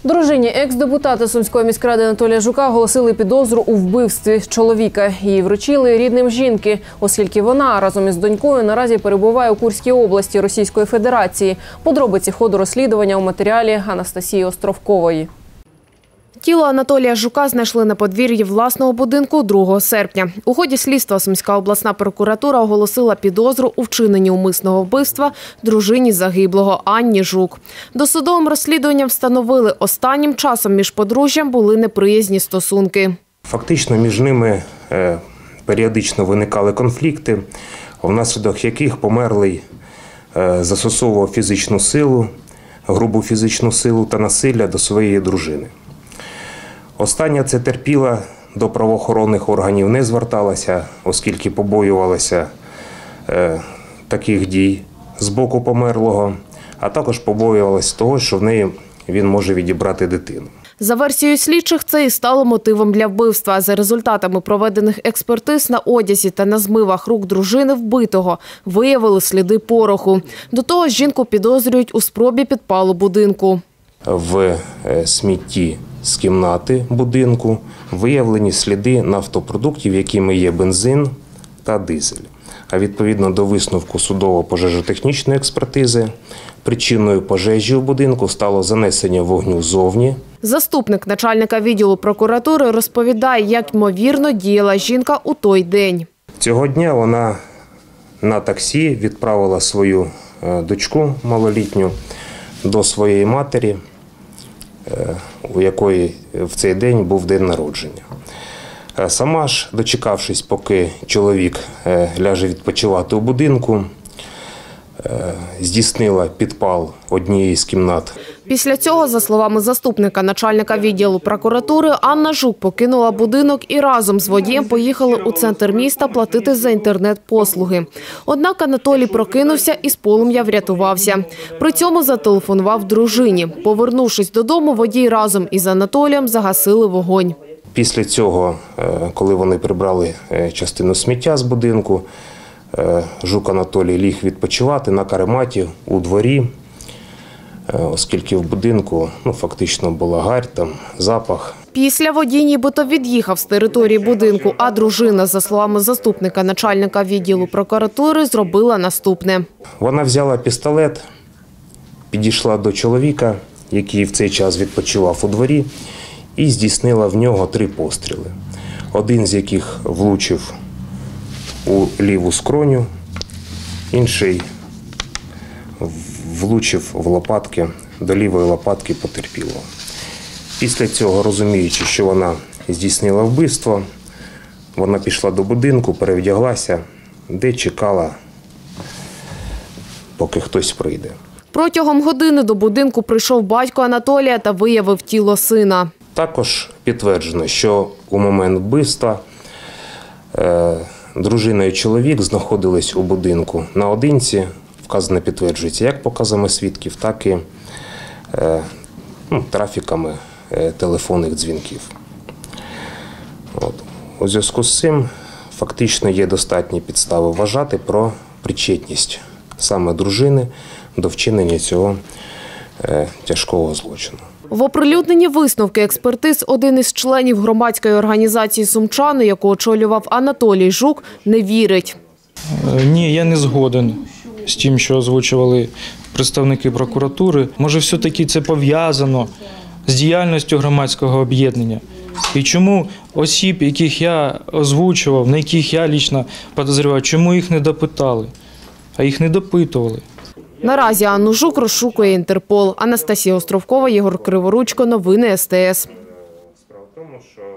Дружині екс-депутата Сумської міськради Анатолія Жука оголосили підозру у вбивстві чоловіка. Її вручили рідним жінки, оскільки вона разом із донькою наразі перебуває у Курській області Російської Федерації. Подробиці ходу розслідування у матеріалі Анастасії Островкової. Тіло Анатолія Жука знайшли на подвір'ї власного будинку 2 серпня. У ході слідства Сумська обласна прокуратура оголосила підозру у вчиненні умисного вбивства дружині загиблого Анні Жук. Досудовим розслідуванням встановили, останнім часом між подружжям були неприязні стосунки. Фактично між ними періодично виникали конфлікти, внаслідок яких померлий застосовував фізичну силу, грубу фізичну силу та насилля до своєї дружини. Остання це терпіла, до правоохоронних органів не зверталася, оскільки побоювалася таких дій з боку померлого, а також побоювалася того, що в неї він може відібрати дитину. За версією слідчих, це і стало мотивом для вбивства. За результатами проведених експертиз на одязі та на змивах рук дружини вбитого виявили сліди пороху. До того ж, жінку підозрюють у спробі підпалу будинку. В смітті з кімнати будинку виявлені сліди нафтопродуктів, якими є бензин та дизель. А відповідно до висновку судово-пожежотехнічної експертизи, причиною пожежі у будинку стало занесення вогню ззовні. Заступник начальника відділу прокуратури розповідає, як ймовірно діяла жінка у той день. Цього дня вона на таксі відправила свою дочку малолітню до своєї матері, у якої в цей день був день народження. Сама ж, дочекавшись, поки чоловік ляже відпочивати у будинку, здійснила підпал однієї з кімнат. Після цього, за словами заступника начальника відділу прокуратури, Анна Жук покинула будинок і разом з водієм поїхали у центр міста платити за інтернет-послуги. Однак Анатолій прокинувся і з полум'я врятувався. При цьому зателефонував дружині. Повернувшись додому, водій разом із Анатолієм загасили вогонь. Після цього, коли вони прибрали частину сміття з будинку, Жук Анатолій ліг відпочивати на карематі у дворі, оскільки в будинку фактично була гарь, там запах. Після водій нібито від'їхав з території будинку, а дружина, за словами заступника начальника відділу прокуратури, зробила наступне. Вона взяла пістолет, підійшла до чоловіка, який в цей час відпочивав у дворі, і здійснила в нього 3 постріли. Один з яких влучив у ліву скроню, інший влучив в лопатки, до лівої лопатки потерпілого. Після цього, розуміючи, що вона здійснила вбивство, вона пішла до будинку, перевдяглася, де чекала, поки хтось прийде. Протягом години до будинку прийшов батько Анатолія та виявив тіло сина. Також підтверджено, що у момент вбивства дружина і чоловік знаходились у будинку наодинці. Вказане підтверджується як показами свідків, так і трафіками телефонних дзвінків. У зв'язку з цим фактично є достатні підстави вважати про причетність саме дружини до вчинення цього тяжкого злочину. В оприлюднені висновки експертиз один із членів громадської організації «Сумчани», яку очолював Анатолій Жук, не вірить. Ні, я не згоден з тим, що озвучували представники прокуратури. Може, все-таки це пов'язано з діяльністю громадського об'єднання. І чому осіб, яких я озвучував, на яких я лично підозрював, чому їх не допитали, а їх не допитували. Наразі Анну Жук розшукує Інтерпол. Анастасія Островкова, Єгор Криворучко. Новини СТС. Справа в тому, що